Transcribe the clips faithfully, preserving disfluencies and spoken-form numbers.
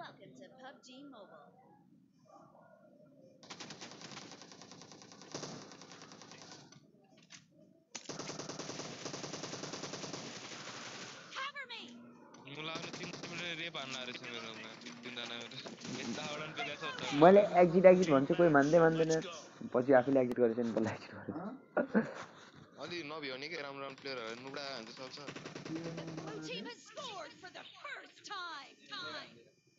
Welcome to P U B G Mobile. Cover me. मुलाले तीन minute rape हान्न रहेछ मेरोमा तिनजना यताबाट पनि बेला छ मैले एक्जिट एक्जिट भन्छु कोही मान्दै मान्दैन पछि आफैले एक्जिट गरेछ नि बल्ल एक्जिट गरेछ अलि नभ्यो भने के राम्रो राम्रो प्लेयरहरु नुबडा हुन्छ सक्छ Blue team has scored for the first time. Time.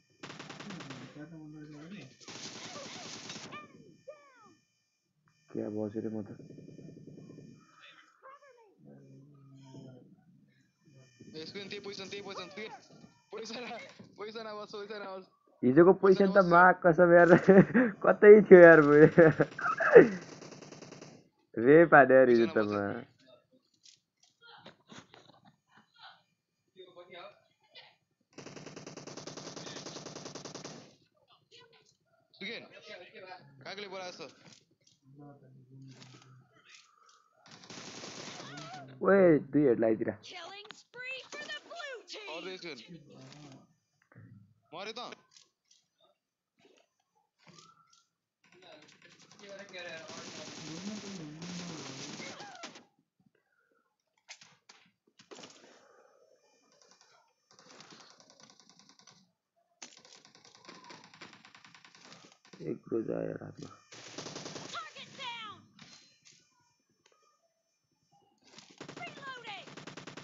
क्या बस्यो रे म त यसको नि त्यही पोजिसन त्यही पोजिसन त्यही पोजिसन पोजिसन आवाज पोजिसन आवाज हिजोको पोजिसन त मा कसम यार कतै थियो यार रे पाड्यो यार हिजो त म सुगेन कागले बोलाछ ओए दुई हेड लगाइदिएर Killing spree for the blue team. अबेसन मरे त एक रोज आयो रातमा Target down. Reloading.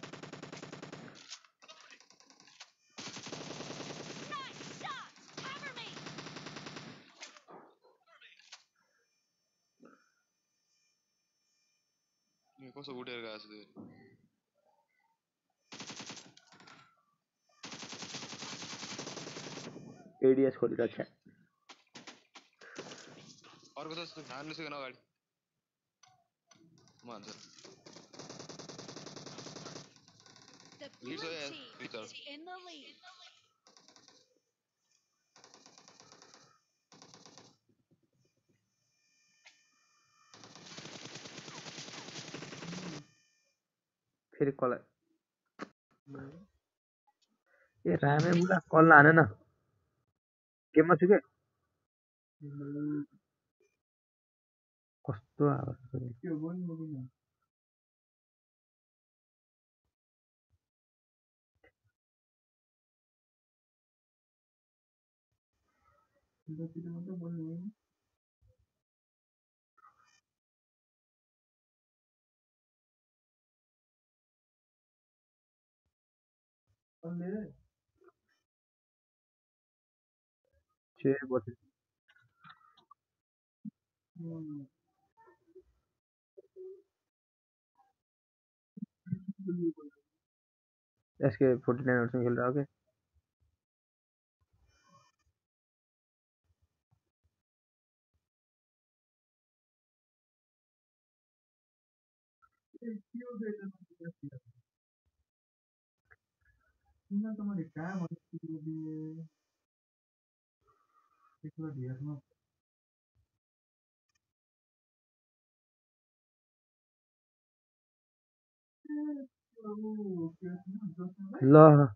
Nice shot. Cover me. नि कसो उडेर गएको छ त्यो एडीएस खोलिरहेको छ अर्को त हान्नु सकेन अगाडि म हान्छु The blue He's a- team he's a- is in the lead. फेरि कल ए रामे बुढा कल हाने न गेममा छु के कस्तो आवाज छे बजे एसके फोर्टी नाइनहरुसँग खेलिरहेको के ल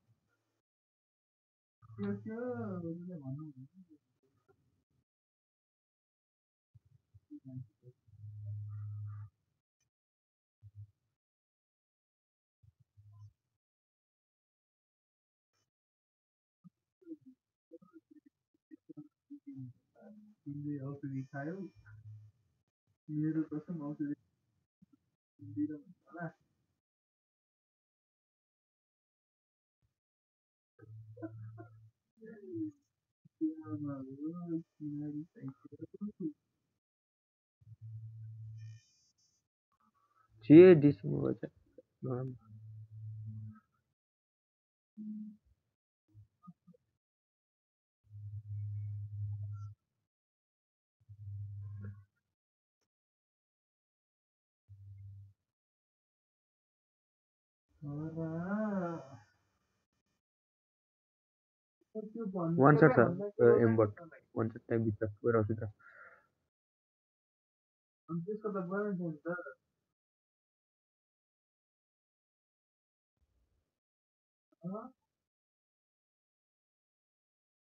छे डिसमा बजे वान शट छ एमबट वान शट टाइम भित्र गइरहेको छु त